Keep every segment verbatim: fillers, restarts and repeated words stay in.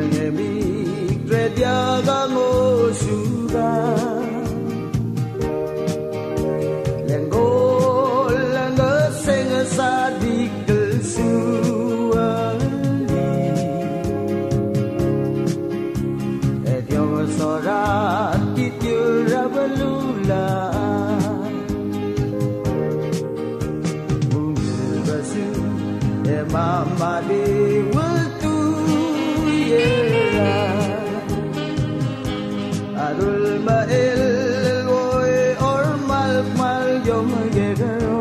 Mama de wutu yera adul mail loy or mal mal yom gegero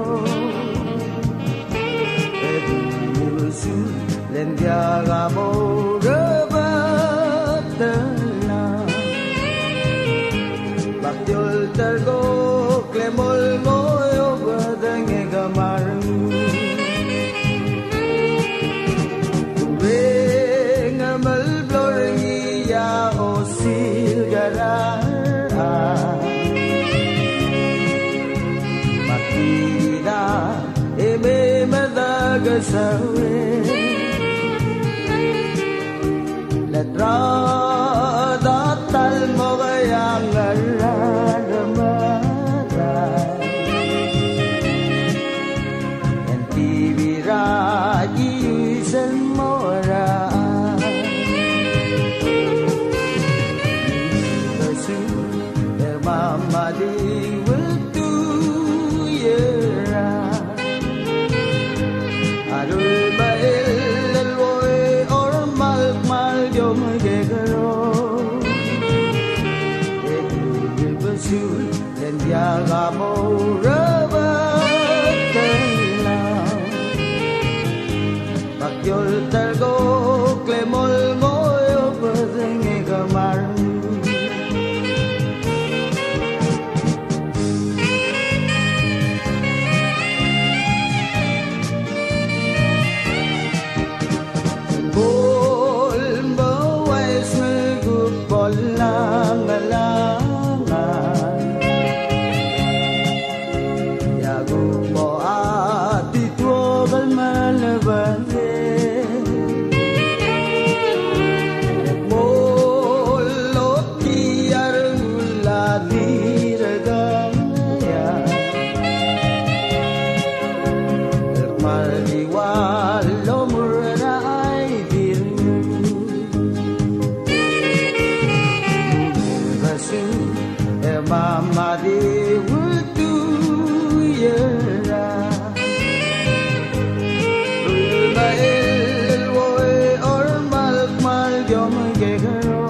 ebu musu len dia gamo rebatna bakjol tergo klemol moyo badenge gamaru Makina eme madaga sawe Letra datal mogayang aradamaray And tibira giusan mora Mama di wutu yera adul mail loy or mal mal yom gegero edu basul dan dia gamo rabatela bakyol tergo klemol moyo pedenge gamaru Mama di wutu yera Ulmail woy or mal mal yom gegero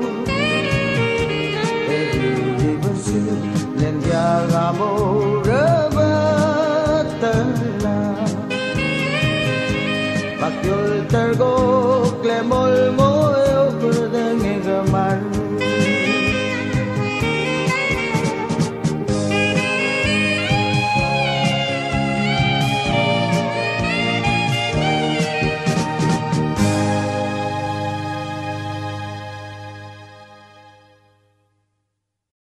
Edi basu len dia gamo rabatala Bakyol tergo klemol